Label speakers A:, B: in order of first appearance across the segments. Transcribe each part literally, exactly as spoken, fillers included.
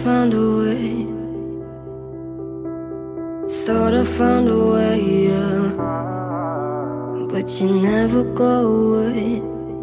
A: found a way. Thought I found a way, yeah. But you never go away.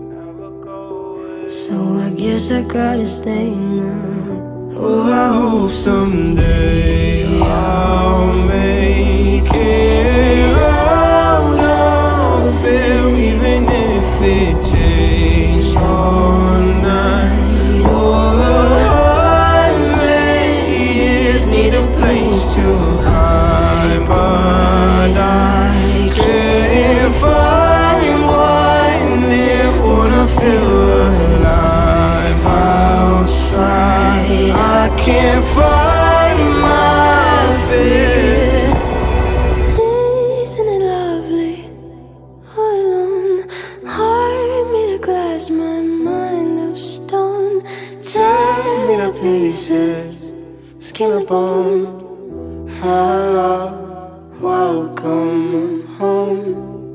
A: So I guess I gotta stay now.
B: Oh, I hope someday I'll make it out of it, even if it takes all night or a hundred years. Need a place to hide, but I can't find one near. Wanna feel alive outside. I can't find my fear.
A: Isn't it lovely? All alone, heart made of glass, my mind of stone.
B: Tear me to pieces, skin and bone. Hello, welcome home.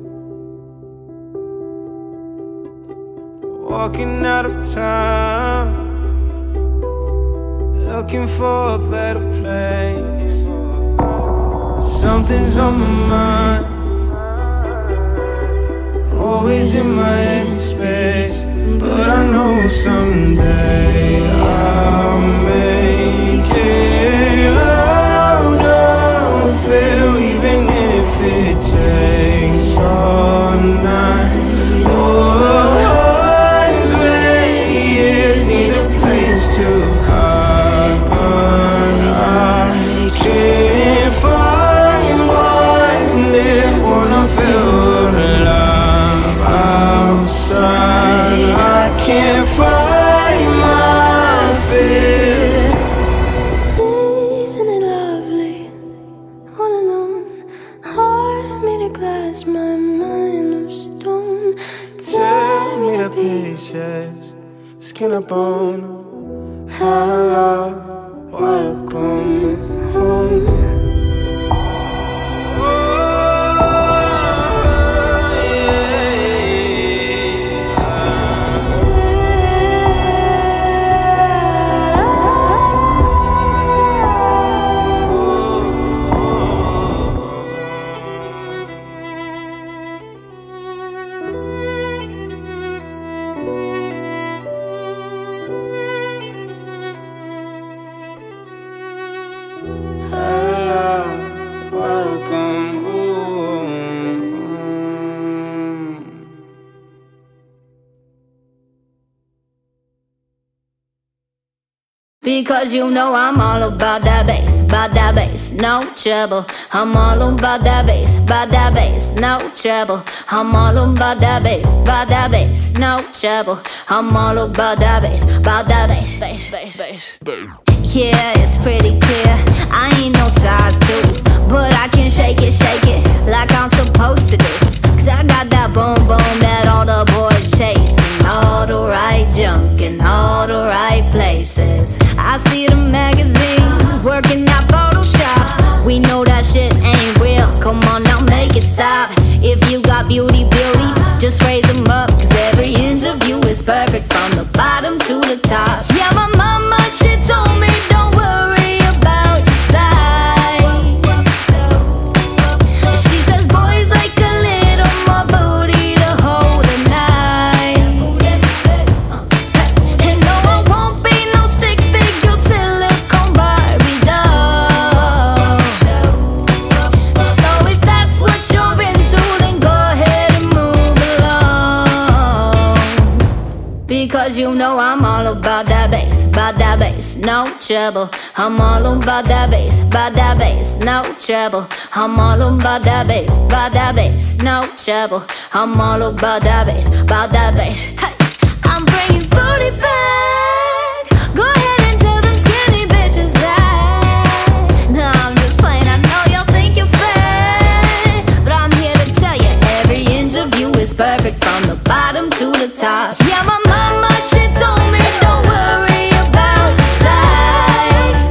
B: Walking out of town, looking for a better place. Something's on my mind, always in my head space. But I know someday I'll make it out of it, even if it takes all night or a hundred years. Need a place to hide, but I can't find one near. Wanna feel alive outside. I can't find my fear.
A: Isn't it lovely? All alone, heart made of glass, my mind of stone.
B: Tear me to pieces, skin and bone. Hello, welcome home.
C: Because you know I'm all about that bass, about that bass, no trouble. I'm all about that bass, about that bass, no trouble. I'm all about that bass, about that bass, no trouble. I'm all about that bass, about that bass, bass, bass, bass. Yeah, it's pretty clear, I ain't no size two, but I can shake it, shake it like I'm supposed to do. Cause I got that boom boom that all the boys chase, and all the right junk in all the right places. I see the magazines working out Photoshop. We know that shit ain't real, come on now make it stop. If you got beauty, beauty, just raise them up. Cause every inch of you is perfect from the bottom to the top. Yeah, my mama, she told me don't worry about your size. She says boys like a little more booty to hold a knife. And no, I won't be no stick figure silicone Barbie doll. So if that's what you're into, then go ahead and move along. Because you know I'm all about that bass, about that bass, no trouble. I'm all about that bass, about that bass, no trouble. I'm all about that bass, about that bass, no trouble. I'm all about that bass, about that bass. Hey, I'm bringing booty back. Go ahead and tell them skinny bitches that. No, I'm just playing, I know y'all think you're fat, but I'm here to tell you every inch of you is perfect from the bottom to the top. Yeah, my mama, she told me don't worry about your size.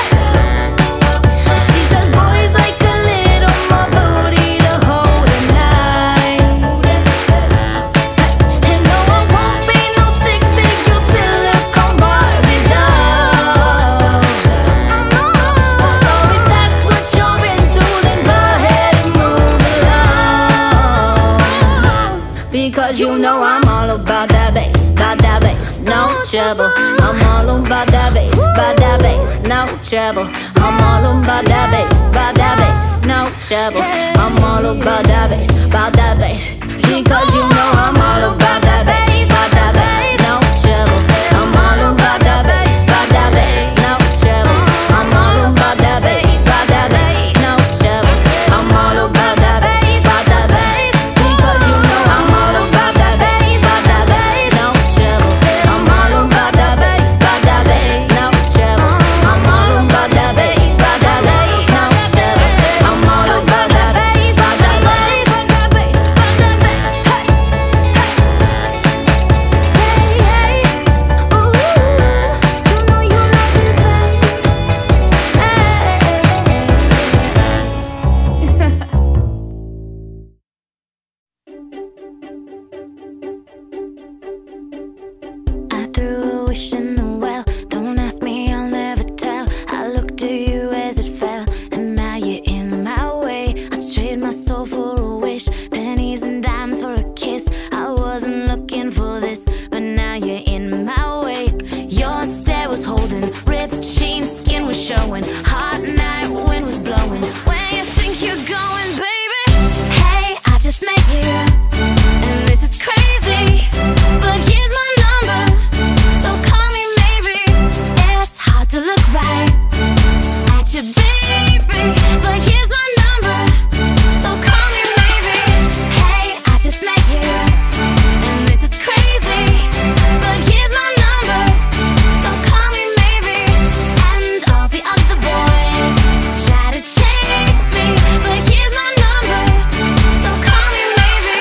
C: She says boys like a little more booty to hold a knife. And no, I won't be no stick figure silicone Barbie doll. because you know I'm all about that bass, about that bass, no trouble. I'm all about that bass, about that bass, no trouble. I'm all about that bass, about that bass, no trouble. I'm all about that bass, about that bass, because you know I'm all about that bass, about that bass, no trouble. I'm all about that bass, about that bass, no trouble. I'm all about that bass, about that bass, no trouble. I'm all about that bass, about that bass, because you know I'm all about that bass, about that bass, no trouble. I'm all about that bass, about that bass, no trouble. I'm all about that bass, about that bass, no trouble. I'm all about that bass, about that bass, about that bass, about that bass. Hey, hey, hey, ooh, you know you like this bass. I threw a wish in the well. Don't ask me, I'll never tell. I looked at you as it fell, and now you're in my way. I trade my soul for a wish, pennies and dimes for a kiss. I wasn't looking for this, but now you're in my way. Your stare was holding, ripped jeans, skin was showing. Hot night, wind was blowing. Where you think you're going, baby? Hey, I just met you, and this is crazy, but here's my number, so call me maybe. It's hard to look right at you, baby, but here's my number, so call me maybe. Hey, I just met you, and this is crazy, but here's my number, so call me maybe. And all the other boys try to chase me, but here's my number, so call me maybe.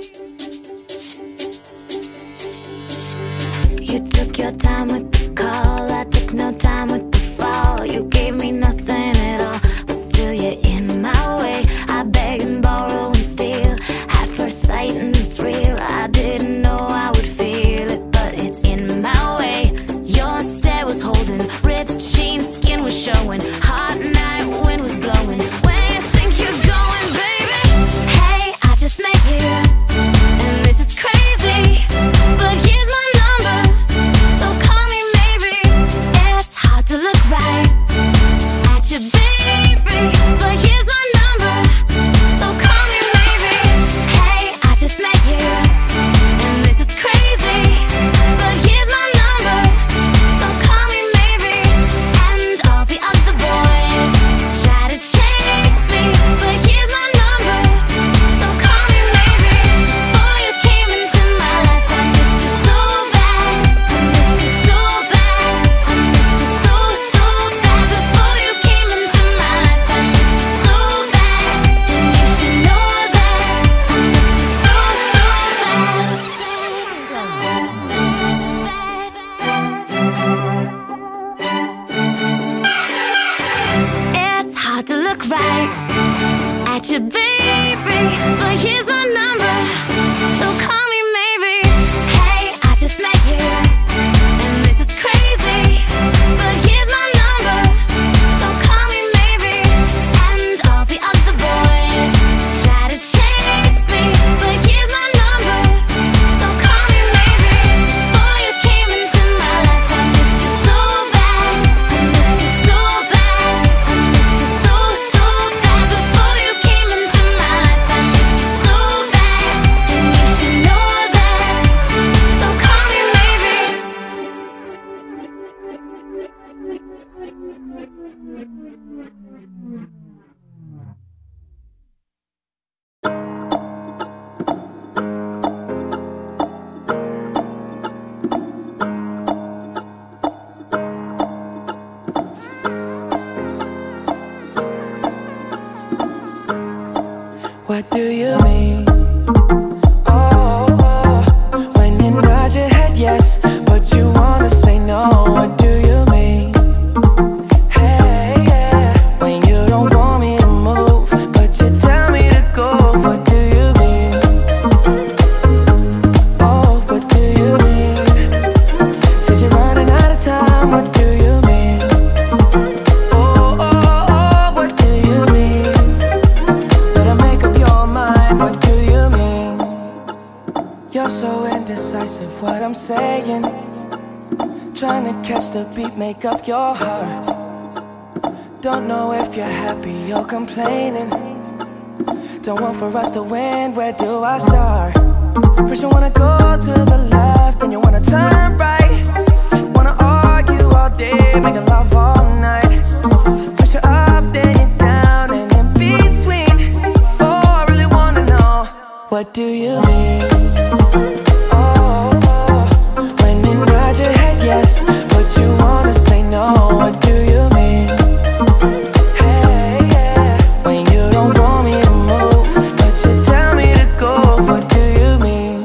C: You took your time with the call, I took no time with the fall. You gave me nothing at all, but still you're in my way. I beg and borrow and steal at first sight, and it's real. I didn't know I would feel it, but it's in my way. Your stare was holding, ripped jeans, skin was showing. Hot night, wind was blowing. Where you think you're going, baby? Hey, I just met you, and this is crazy, but here's my number, so call me maybe. It's hard to look right at you, baby, but here's my number, so call me maybe. Hey, I just met you, and this is crazy, but here's my number, so call me maybe. And all the other boys try to chase me, but here's my number, so call me maybe. Before you came into my life, I missed you so bad, I missed you so bad, I missed you so, so bad. Before you came into my life, I missed you so bad, and you should know that I missed you so, so bad. It's hard to look right at you, baby, but here's my number, so call me maybe. Hey, I just met you, and this is crazy, but here's my number, so call me maybe. And all the other boys try to chase me, but here's my number, so call me maybe. Before you came into my life, I missed you so bad, I missed you so bad, I missed you so, so bad. Before you came into my life, I missed you so
B: You're so indecisive, what I'm saying. Trying to catch the beat, make up your heart. Don't know if you're happy or complaining. Don't want for us to win, where do I start? First you wanna go to the left, then you wanna turn right. Wanna argue all day, making love all night. First you're up, then you're down, and in between. Oh, I really wanna know, what do you mean? Oh, oh, when you nod your head yes, but you wanna say no, what do you mean? Hey, yeah, when you don't want me to move, but you tell me to go, what do you mean?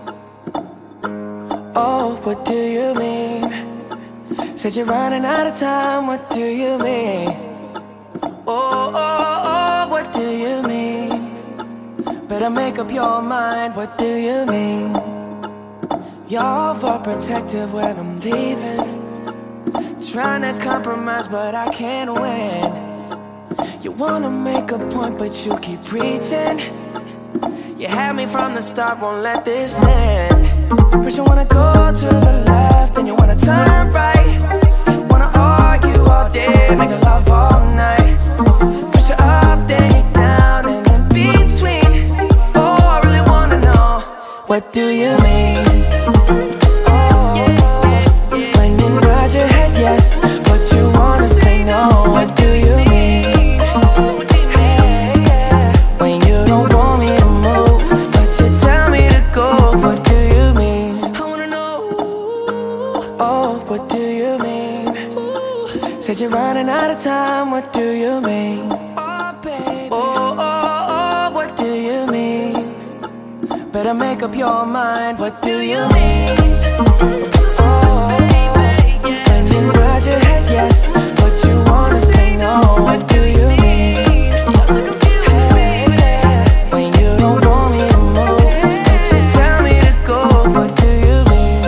B: Oh, what do you mean? Said you're running out of time, what do you mean? Oh, oh, oh, what do you mean? Better make up your mind, what do you mean? You're overprotective when I'm leaving. Trying to compromise, but I can't win. You wanna make a point, but you keep preaching. You had me from the start, won't let this end. First you wanna go to the left, then you wanna turn right. Wanna argue all day, making love all night. First you're up, then you're down, and in between. Oh, I really wanna know, what do you mean? Oh, when you nod your head yes, but you wanna say no, what do you mean? Hey, yeah, when you don't want me to move, but you tell me to go, what do you mean? I wanna know, oh, what do you mean? Said you're running out of time, what do you mean? Oh, baby, oh, oh, oh, what do you mean? Better make up your mind, what do you mean? Oh, when you nod your head yes, but you wanna say no, what do you mean? Hey, yeah, when you don't want me to move, but you tell me to go, what do you mean?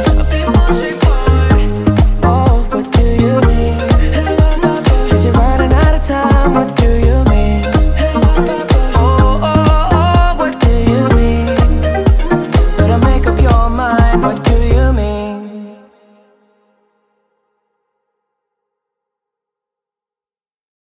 B: Oh, what do you mean? Said you're running out of time, what do you mean? Oh, oh, oh, what do you mean? Better make up your mind, what do